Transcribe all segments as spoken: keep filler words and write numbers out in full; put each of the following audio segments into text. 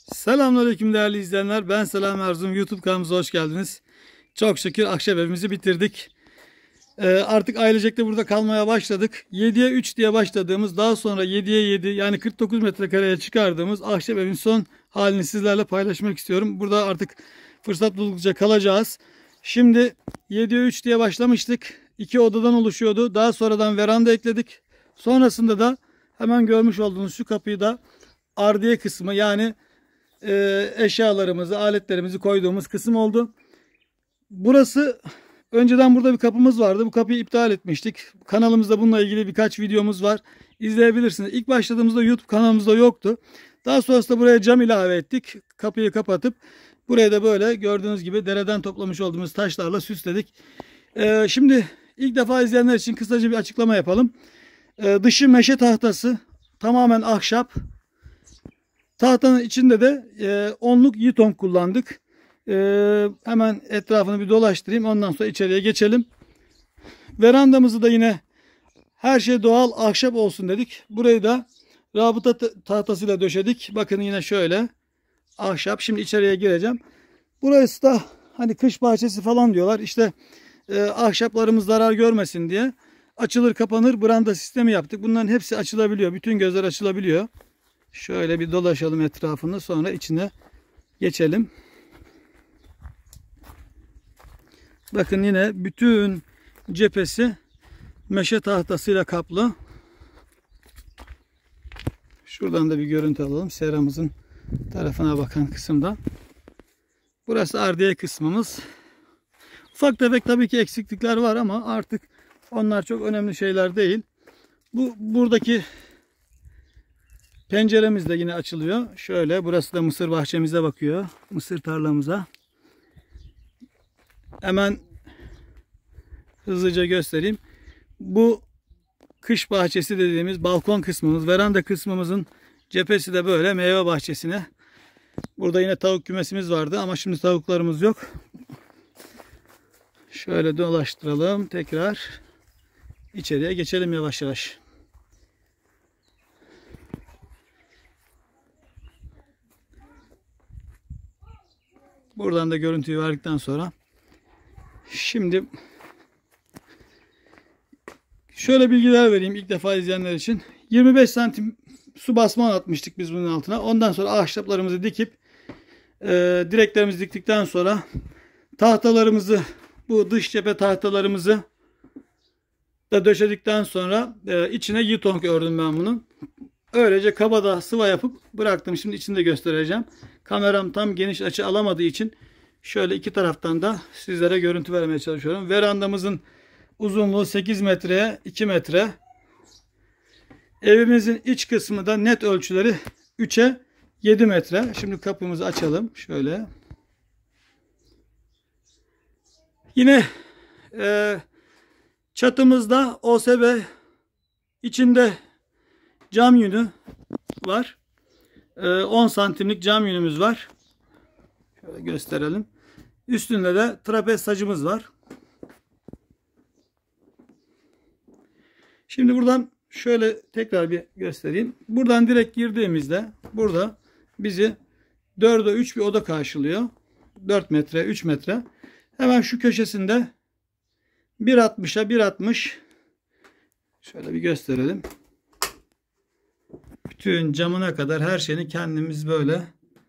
Selamünaleyküm değerli izleyenler. Ben Selam Erzum. YouTube kanalımıza hoş geldiniz. Çok şükür ahşap evimizi bitirdik. Ee, artık ailecek de burada kalmaya başladık. yediye üç diye başladığımız, daha sonra yediye yedi yani kırk dokuz metrekareye çıkardığımız ahşap evin son halini sizlerle paylaşmak istiyorum. Burada artık fırsat buldukça kalacağız. Şimdi yediye üç diye başlamıştık. İki odadan oluşuyordu. Daha sonradan veranda ekledik. Sonrasında da hemen görmüş olduğunuz şu kapıyı da ardiye kısmı, yani e, eşyalarımızı, aletlerimizi koyduğumuz kısım oldu. Burası, önceden burada bir kapımız vardı. Bu kapıyı iptal etmiştik. Kanalımızda bununla ilgili birkaç videomuz var. İzleyebilirsiniz. İlk başladığımızda YouTube kanalımızda yoktu. Daha sonrasında buraya cam ilave ettik. Kapıyı kapatıp buraya da böyle gördüğünüz gibi dereden toplamış olduğumuz taşlarla süsledik. Ee, şimdi ilk defa izleyenler için kısaca bir açıklama yapalım. Ee, dışı meşe tahtası, tamamen ahşap. Tahtanın içinde de e, onluk Yitong kullandık. Ee, hemen etrafını bir dolaştırayım. Ondan sonra içeriye geçelim. Verandamızı da yine her şey doğal ahşap olsun dedik. Burayı da rabıta tahtasıyla döşedik. Bakın yine şöyle ahşap. Şimdi içeriye gireceğim. Burası da hani kış bahçesi falan diyorlar. İşte e, ahşaplarımız zarar görmesin diye açılır kapanır branda sistemi yaptık. Bunların hepsi açılabiliyor. Bütün gözler açılabiliyor. Şöyle bir dolaşalım etrafını, sonra içine geçelim. Bakın yine bütün cephesi meşe tahtasıyla kaplı. Şuradan da bir görüntü alalım. Seramızın tarafına bakan kısımda. Burası ardiye kısmımız. Ufak tefek tabii ki eksiklikler var ama artık onlar çok önemli şeyler değil. Bu buradaki penceremiz de yine açılıyor. Şöyle, burası da mısır bahçemize bakıyor. Mısır tarlamıza. Hemen hızlıca göstereyim. Bu kış bahçesi dediğimiz balkon kısmımız, veranda kısmımızın cephesi de böyle meyve bahçesine. Burada yine tavuk kümesimiz vardı ama şimdi tavuklarımız yok. Şöyle dolaştıralım. Tekrar içeriye geçelim yavaş yavaş. Buradan da görüntüyü verdikten sonra şimdi şöyle bilgiler vereyim ilk defa izleyenler için. yirmi beş santim su basma atmıştık biz bunun altına. Ondan sonra ahşaplarımızı dikip e, direklerimizi diktikten sonra tahtalarımızı, bu dış cephe tahtalarımızı da döşedikten sonra e, içine Yitong ördüm ben bunun. Öylece kabada sıva yapıp bıraktım. Şimdi içini de göstereceğim. Kameram tam geniş açı alamadığı için şöyle iki taraftan da sizlere görüntü vermeye çalışıyorum. Verandamızın uzunluğu sekiz metreye iki metre. Evimizin iç kısmı da net ölçüleri üçe yedi metre. Şimdi kapımızı açalım. Şöyle. Yine e, çatımızda O S B, içinde cam yünü var. on santimlik cam yünümüz var. Şöyle gösterelim. Üstünde de trapez sacımız var. Şimdi buradan şöyle tekrar bir göstereyim. Buradan direkt girdiğimizde burada bizi dörde üç bir oda karşılıyor. dört metre, üç metre. Hemen şu köşesinde bir altmışa bir altmış, şöyle bir gösterelim. Bütün camına kadar her şeyini kendimiz böyle.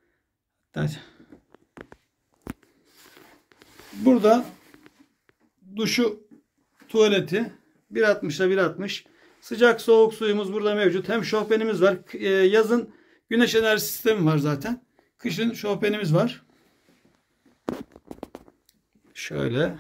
Burada duşu, tuvaleti bir altmışa bir altmış. Sıcak soğuk suyumuz burada mevcut. Hem şofbenimiz var. Yazın güneş enerji sistemi var zaten. Kışın şofbenimiz var. Şöyle.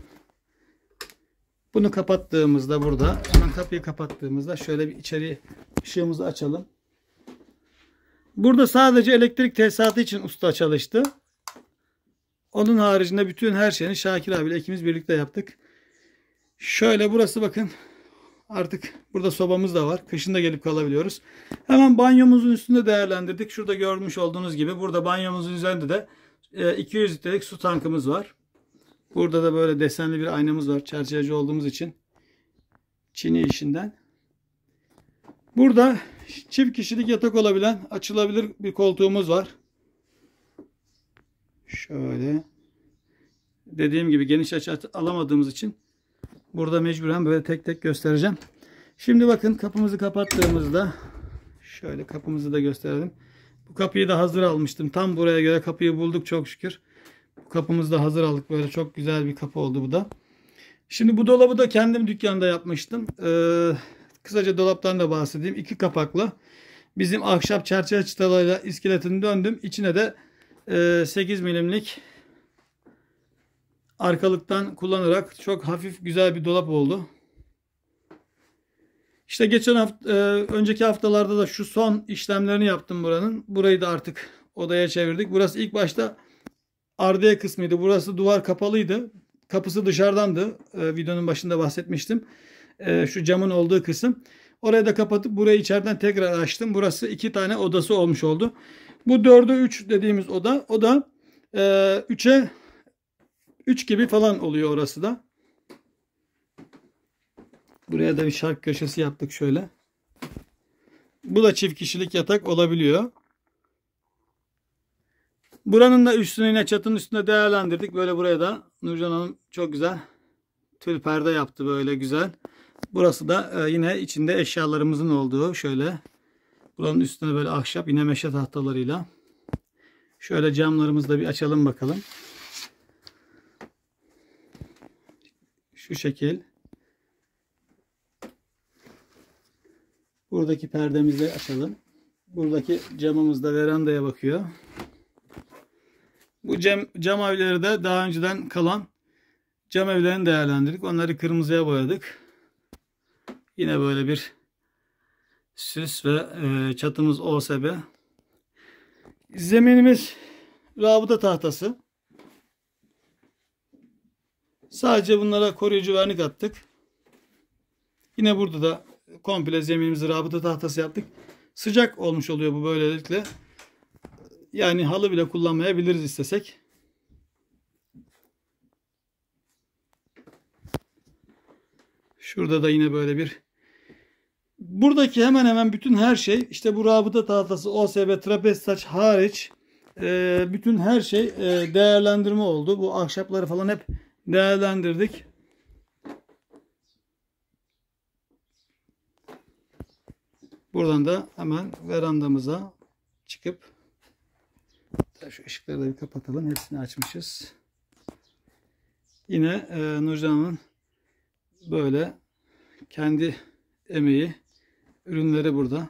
Bunu kapattığımızda burada, hemen kapıyı kapattığımızda şöyle bir içeri ışığımızı açalım. Burada sadece elektrik tesisatı için usta çalıştı. Onun haricinde bütün her şeyini Şakir abiyle ikimiz birlikte yaptık. Şöyle burası, bakın. Artık burada sobamız da var. Kışın da gelip kalabiliyoruz. Hemen banyomuzun üstünde değerlendirdik. Şurada görmüş olduğunuz gibi burada banyomuzun üzerinde de iki yüz litrelik su tankımız var. Burada da böyle desenli bir aynamız var. Çerçeveci olduğumuz için. Çini işinden. Burada çift kişilik yatak olabilen açılabilir bir koltuğumuz var. Şöyle. Dediğim gibi geniş açı alamadığımız için burada mecburen böyle tek tek göstereceğim. Şimdi bakın kapımızı kapattığımızda şöyle kapımızı da gösterelim. Bu kapıyı da hazır almıştım. Tam buraya göre kapıyı bulduk çok şükür. Bu kapımızı da hazır aldık. Böyle çok güzel bir kapı oldu bu da. Şimdi bu dolabı da kendim dükkanda yapmıştım. Ee, kısaca dolaptan da bahsedeyim. İki kapaklı. Bizim ahşap çerçeve çıtalarıyla iskeletini döndüm. İçine de e, sekiz milimlik arkalıktan kullanarak çok hafif güzel bir dolap oldu. İşte geçen hafta, e, önceki haftalarda da şu son işlemlerini yaptım buranın. Burayı da artık odaya çevirdik. Burası ilk başta ardiye kısmıydı. Burası duvar kapalıydı. Kapısı dışarıdandı. E, videonun başında bahsetmiştim. E, şu camın olduğu kısım. Orayı da kapatıp burayı içeriden tekrar açtım. Burası iki tane odası olmuş oldu. Bu dörde üç dediğimiz oda. O da e, üçe üç gibi falan oluyor orası da. Buraya da bir şark köşesi yaptık şöyle. Bu da çift kişilik yatak olabiliyor. Buranın da üstünü yine çatının üstünde değerlendirdik. Böyle buraya da Nurcan Hanım çok güzel tül perde yaptı böyle güzel. Burası da yine içinde eşyalarımızın olduğu şöyle. Buranın üstüne böyle ahşap yine meşe tahtalarıyla. Şöyle camlarımızı da bir açalım bakalım. Şu şekil. Buradaki perdemizi açalım. Buradaki camımız da verandaya bakıyor. Bu cam, cam evleri de daha önceden kalan cam evlerini değerlendirdik. Onları kırmızıya boyadık. Yine böyle bir süs ve e, çatımız O S B. Zeminimiz rabıta tahtası. Sadece bunlara koruyucu vernik attık. Yine burada da komple zeminimizi rabıta tahtası yaptık. Sıcak olmuş oluyor bu böylelikle. Yani halı bile kullanmayabiliriz istesek. Şurada da yine böyle bir. Buradaki hemen hemen bütün her şey işte bu rabıta tahtası O S B trapez taç hariç e, bütün her şey e, değerlendirme oldu. Bu ahşapları falan hep değerlendirdik. Buradan da hemen verandamıza çıkıp şu ışıkları da bir kapatalım. Hepsini açmışız. Yine e, Nurcan'ın böyle kendi emeği ürünleri burada.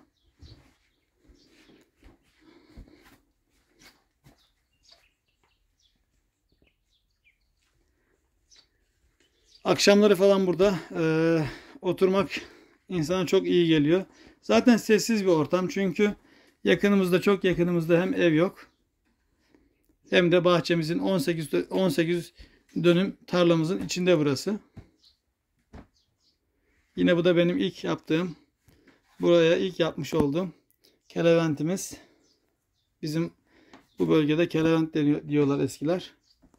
Akşamları falan burada e, oturmak insana çok iyi geliyor. Zaten sessiz bir ortam çünkü yakınımızda çok yakınımızda hem ev yok hem de bahçemizin on sekiz on sekiz dönüm tarlamızın içinde burası. Yine bu da benim ilk yaptığım, buraya ilk yapmış olduğum keleventimiz. Bizim bu bölgede kelevent diyorlar eskiler.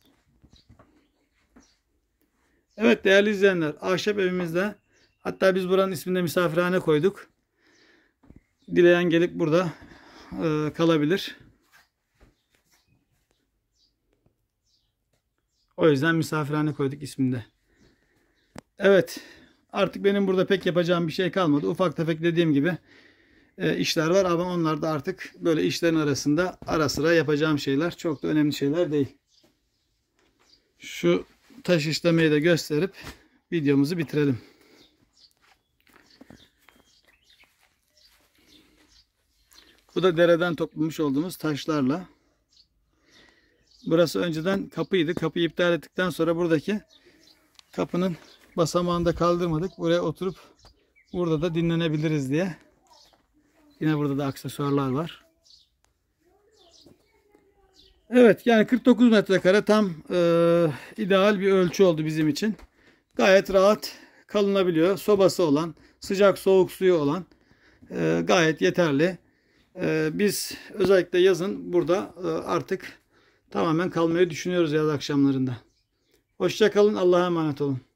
Evet değerli izleyenler, ahşap evimizde, hatta biz buranın isminde misafirhane koyduk. Dileyen gelip burada e, kalabilir. O yüzden misafirhane koyduk isminde. Evet, artık benim burada pek yapacağım bir şey kalmadı. Ufak tefek dediğim gibi e, işler var ama onlar da artık böyle işlerin arasında ara sıra yapacağım şeyler. Çok da önemli şeyler değil. Şu taş işlemeyi de gösterip videomuzu bitirelim. Bu da dereden toplamış olduğumuz taşlarla. Burası önceden kapıydı. Kapıyı iptal ettikten sonra buradaki kapının basamağını da kaldırmadık. Buraya oturup burada da dinlenebiliriz diye. Yine burada da aksesuarlar var. Evet, yani kırk dokuz metrekare tam e, ideal bir ölçü oldu bizim için. Gayet rahat kalınabiliyor. Sobası olan, sıcak soğuk suyu olan e, gayet yeterli. E, biz özellikle yazın burada e, artık tamamen kalmayı düşünüyoruz yaz akşamlarında. Hoşça kalın, Allah'a emanet olun.